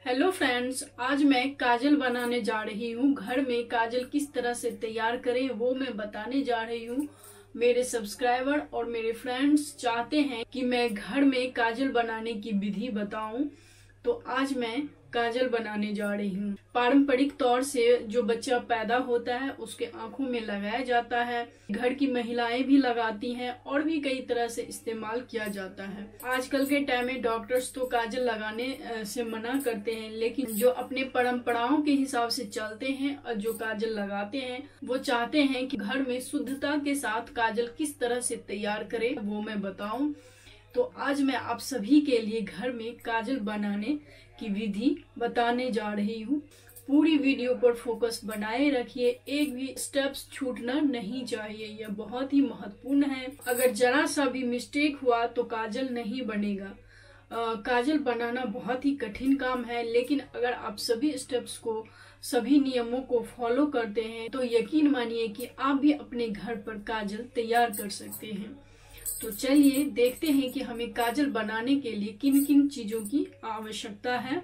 Hello friends, आज मैं काजल बनाने जा रही हूँ। घर में काजल किस तरह से तैयार करें वो मैं बताने जा रही हूँ। मेरे सब्सक्राइबर और मेरे फ्रेंड्स चाहते हैं कि मैं घर में काजल बनाने की विधि बताऊं, तो आज मैं काजल बनाने जा रही हूँ। पारंपरिक तौर से जो बच्चा पैदा होता है उसके आंखों में लगाया जाता है। घर की महिलाएं भी लगाती हैं और भी कई तरह से इस्तेमाल किया जाता है। आजकल के टाइम में डॉक्टर्स तो काजल लगाने से मना करते हैं, लेकिन जो अपने परंपराओं के हिसाब से चलते हैं और जो काजल लगाते हैं वो चाहते हैं कि घर में शुद्धता के साथ काजल किस तरह से तैयार करें वो मैं बताऊं। तो आज मैं आप सभी के लिए घर में काजल बनाने की विधि बताने जा रही हूँ। पूरी वीडियो पर फोकस बनाए रखिए, एक भी स्टेप्स छूटना नहीं चाहिए, यह बहुत ही महत्वपूर्ण है। अगर जरा सा भी मिस्टेक हुआ तो काजल नहीं बनेगा। काजल बनाना बहुत ही कठिन काम है, लेकिन अगर आप सभी स्टेप्स को, सभी नियमों को फॉलो करते हैं तो यकीन मानिए कि आप भी अपने घर पर काजल तैयार कर सकते हैं। तो चलिए देखते हैं कि हमें काजल बनाने के लिए किन किन चीजों की आवश्यकता है।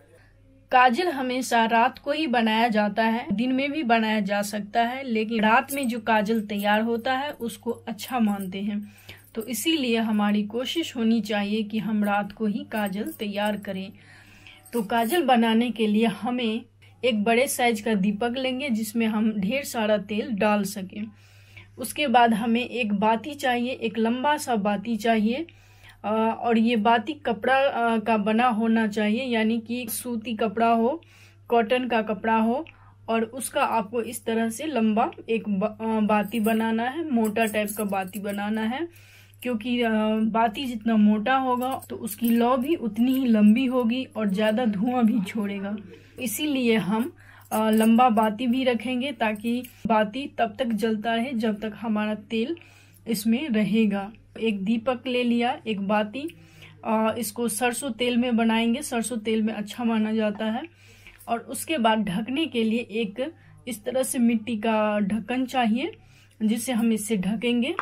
काजल हमेशा रात को ही बनाया जाता है, दिन में भी बनाया जा सकता है, लेकिन रात में जो काजल तैयार होता है उसको अच्छा मानते हैं। तो इसीलिए हमारी कोशिश होनी चाहिए कि हम रात को ही काजल तैयार करें। तो काजल बनाने के लिए हमें एक बड़े साइज का दीपक लेंगे जिसमें हम ढेर सारा तेल डाल सकें। उसके बाद हमें एक बाती चाहिए, एक लंबा सा बाती चाहिए, और ये बाती कपड़ा का बना होना चाहिए, यानी कि सूती कपड़ा हो, कॉटन का कपड़ा हो, और उसका आपको इस तरह से लंबा एक बाती बनाना है, मोटा टाइप का बाती बनाना है। क्योंकि बाती जितना मोटा होगा तो उसकी लौ भी उतनी ही लंबी होगी और ज्यादा धुआं भी छोड़ेगा। इसीलिए हम लंबा बाती भी रखेंगे ताकि बाती तब तक जलता रहे जब तक हमारा तेल इसमें रहेगा। एक दीपक ले लिया, एक बाती, इसको सरसों तेल में बनाएंगे, सरसों तेल में अच्छा माना जाता है। और उसके बाद ढकने के लिए एक इस तरह से मिट्टी का ढक्कन चाहिए जिससे हम इससे ढकेंगे।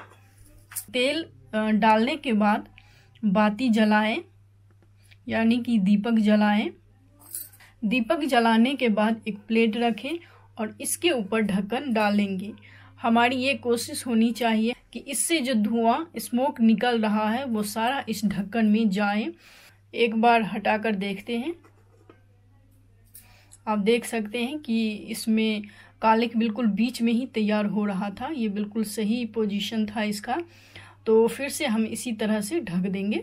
तेल डालने के बाद बाती जलाएं, यानी कि दीपक जलाएं। दीपक जलाने के बाद एक प्लेट रखें और इसके ऊपर ढक्कन डालेंगे। हमारी ये कोशिश होनी चाहिए कि इससे जो धुआं, स्मोक निकल रहा है वो सारा इस ढक्कन में जाए। एक बार हटाकर देखते हैं। आप देख सकते हैं कि इसमें कालिक बिल्कुल बीच में ही तैयार हो रहा था, ये बिल्कुल सही पोजीशन था इसका। तो फिर से हम इसी तरह से ढक देंगे।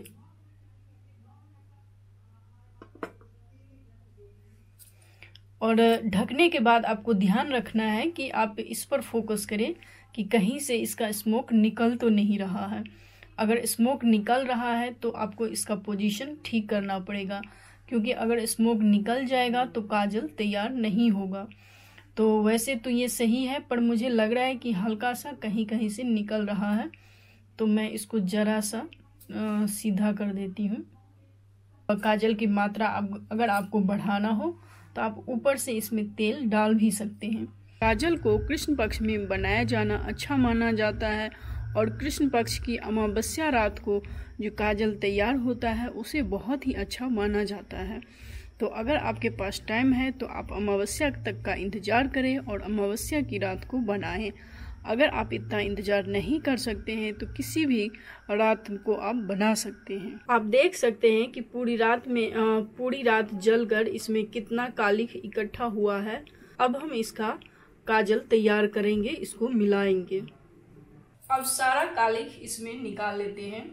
और ढकने के बाद आपको ध्यान रखना है कि आप इस पर फोकस करें कि कहीं से इसका स्मोक निकल तो नहीं रहा है। अगर स्मोक निकल रहा है तो आपको इसका पोजीशन ठीक करना पड़ेगा, क्योंकि अगर स्मोक निकल जाएगा तो काजल तैयार नहीं होगा। तो वैसे तो ये सही है, पर मुझे लग रहा है कि हल्का सा कहीं कहीं से निकल रहा है, तो मैं इसको जरा सा सीधा कर देती हूँ। काजल की मात्रा अगर आपको बढ़ाना हो तो आप ऊपर से इसमें तेल डाल भी सकते हैं। काजल को कृष्ण पक्ष में बनाया जाना अच्छा माना जाता है, और कृष्ण पक्ष की अमावस्या रात को जो काजल तैयार होता है उसे बहुत ही अच्छा माना जाता है। तो अगर आपके पास टाइम है तो आप अमावस्या तक का इंतजार करें और अमावस्या की रात को बनाएं। अगर आप इतना इंतजार नहीं कर सकते हैं तो किसी भी रात को आप बना सकते हैं। आप देख सकते हैं कि पूरी रात जलकर इसमें कितना कालिक इकट्ठा हुआ है। अब हम इसका काजल तैयार करेंगे, इसको मिलाएंगे। अब सारा कालिक इसमें निकाल लेते हैं।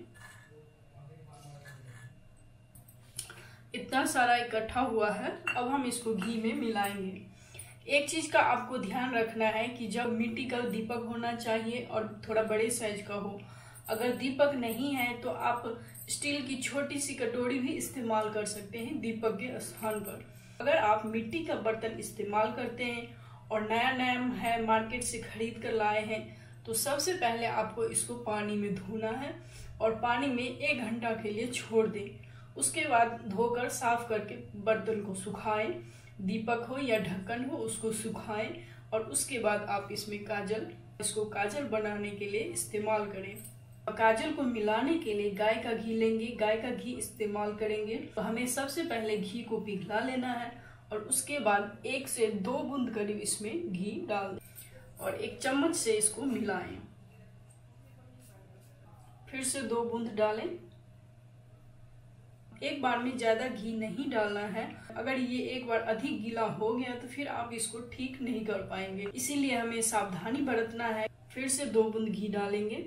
इतना सारा इकट्ठा हुआ है, अब हम इसको घी में मिलाएंगे। एक चीज का आपको ध्यान रखना है कि जब मिट्टी का दीपक होना चाहिए और थोड़ा बड़े साइज का हो। अगर दीपक नहीं है तो आप स्टील की छोटी सी कटोरी भी इस्तेमाल कर सकते हैं दीपक के स्थान पर। अगर आप मिट्टी का बर्तन इस्तेमाल करते हैं और नया नया है, मार्केट से खरीद कर लाए हैं, तो सबसे पहले आपको इसको पानी में धोना है और पानी में 1 घंटा के लिए छोड़ दें। उसके बाद धोकर साफ करके बर्तन को सुखाएं, दीपक हो या ढक्कन हो उसको सुखाएं, और उसके बाद आप इसमें इसको काजल बनाने के लिए इस्तेमाल करें। काजल को मिलाने के लिए गाय का घी लेंगे, गाय का घी इस्तेमाल करेंगे। तो हमें सबसे पहले घी को पिघला लेना है और उसके बाद 1 से 2 बूंद करीब इसमें घी डाल दें और 1 चम्मच से इसको मिलाएं। फिर से 2 बूंद डालें। एक बार में ज्यादा घी नहीं डालना है। अगर ये एक बार अधिक गीला हो गया तो फिर आप इसको ठीक नहीं कर पाएंगे, इसीलिए हमें सावधानी बरतना है। फिर से 2 बूंद घी डालेंगे।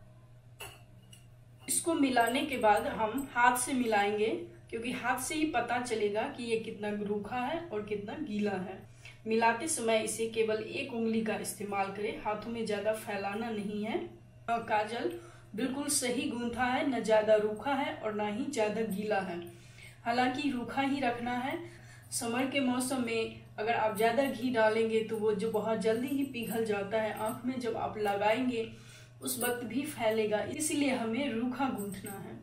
इसको मिलाने के बाद हम हाथ से मिलाएंगे, क्योंकि हाथ से ही पता चलेगा कि ये कितना रूखा है और कितना गीला है। मिलाते समय इसे केवल 1 उंगली का इस्तेमाल करें, हाथों में ज्यादा फैलाना नहीं है। काजल बिल्कुल सही गूंथा है, न ज्यादा रूखा है और ना ही ज्यादा गीला है। हालांकि रूखा ही रखना है। समर के मौसम में अगर आप ज्यादा घी डालेंगे तो वो जो बहुत जल्दी ही पिघल जाता है, आंख में जब आप लगाएंगे उस वक्त भी फैलेगा, इसलिए हमें रूखा गूंथना है।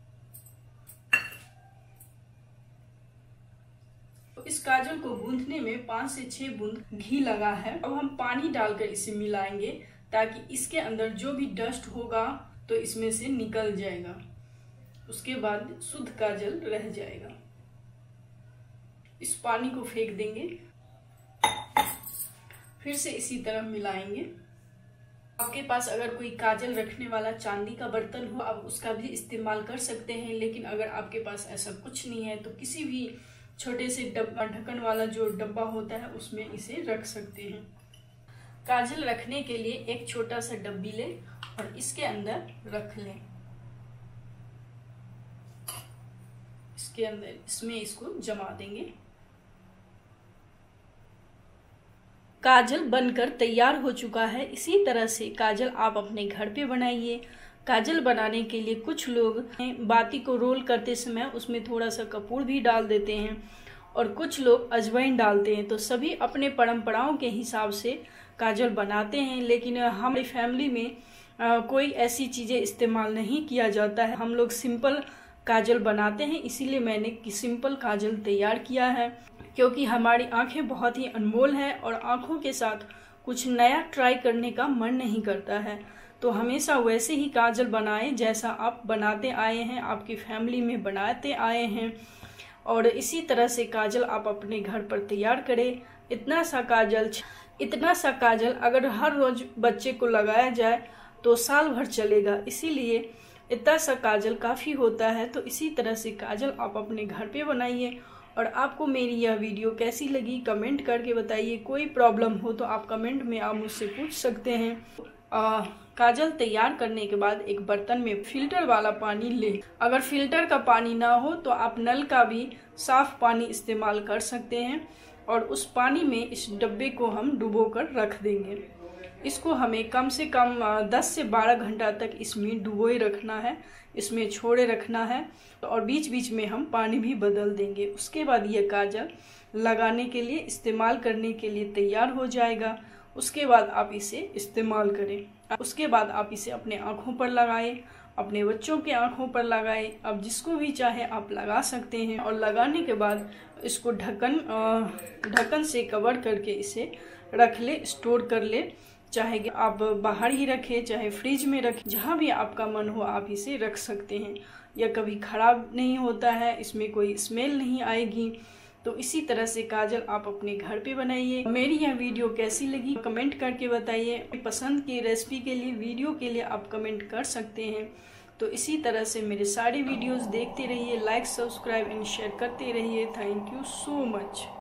तो इस काजल को गूंथने में 5 से 6 बूंद घी लगा है। अब हम पानी डालकर इसे मिलाएंगे ताकि इसके अंदर जो भी डस्ट होगा तो इसमें से निकल जाएगा। उसके बाद शुद्ध काजल रह जाएगा। इस पानी को फेंक देंगे। फिर से इसी तरह मिलाएंगे। आपके पास अगर कोई काजल रखने वाला चांदी का बर्तन हो, आप उसका भी इस्तेमाल कर सकते हैं। लेकिन अगर आपके पास ऐसा कुछ नहीं है तो किसी भी छोटे से डब्बा, ढक्कन वाला जो डब्बा होता है उसमें इसे रख सकते हैं। काजल रखने के लिए एक छोटा सा डब्बी ले और इसके अंदर रख लें। इसके अंदर इसमें इसको जमा देंगे। काजल बनकर तैयार हो चुका है। इसी तरह से काजल आप अपने घर पे बनाइए। काजल बनाने के लिए कुछ लोग बाती को रोल करते समय उसमें थोड़ा सा कपूर भी डाल देते हैं और कुछ लोग अजवाइन डालते हैं। तो सभी अपने परंपराओं के हिसाब से काजल बनाते हैं, लेकिन हमारी फैमिली में कोई ऐसी चीजें इस्तेमाल नहीं किया जाता है। हम लोग सिंपल काजल बनाते हैं, इसीलिए मैंने सिंपल काजल तैयार किया है। क्योंकि हमारी आंखें बहुत ही अनमोल हैं और आंखों के साथ कुछ नया ट्राई करने का मन नहीं करता है। तो हमेशा वैसे ही काजल बनाएं जैसा आप बनाते आए हैं, आपकी फैमिली में बनाते आए हैं। और इसी तरह से काजल आप अपने घर पर तैयार करें। इतना सा काजल अगर हर रोज बच्चे को लगाया जाए तो साल भर चलेगा, इसीलिए इतना सा काजल काफी होता है। तो इसी तरह से काजल आप अपने घर पे बनाइए। और आपको मेरी यह वीडियो कैसी लगी कमेंट करके बताइए। कोई प्रॉब्लम हो तो आप कमेंट में आप मुझसे पूछ सकते हैं। काजल तैयार करने के बाद एक बर्तन में फिल्टर वाला पानी लें। अगर फिल्टर का पानी ना हो तो आप नल का भी साफ पानी इस्तेमाल कर सकते हैं और उस पानी में इस डब्बे को हम डुबो कर रख देंगे। इसको हमें कम से कम 10 से 12 घंटा तक इसमें डुबोए रखना है, इसमें छोड़े रखना है और बीच बीच में हम पानी भी बदल देंगे। उसके बाद ये काजल लगाने के लिए, इस्तेमाल करने के लिए तैयार हो जाएगा। उसके बाद आप इसे इस्तेमाल करें। उसके बाद आप इसे अपने आँखों पर लगाएं, अपने बच्चों के आँखों पर लगाएं। अब जिसको भी चाहे आप लगा सकते हैं। और लगाने के बाद इसको ढक्कन से कवर करके इसे रख ले, स्टोर कर ले। चाहे आप बाहर ही रखें, चाहे फ्रिज में रखें, जहाँ भी आपका मन हो आप इसे रख सकते हैं। यह कभी खराब नहीं होता है, इसमें कोई स्मेल नहीं आएगी। तो इसी तरह से काजल आप अपने घर पे बनाइए। मेरी यह वीडियो कैसी लगी कमेंट करके बताइए। पसंद की रेसिपी के लिए, वीडियो के लिए आप कमेंट कर सकते हैं। तो इसी तरह से मेरे सारे वीडियोस देखते रहिए, लाइक, सब्सक्राइब एंड शेयर करते रहिए। Thank you so much.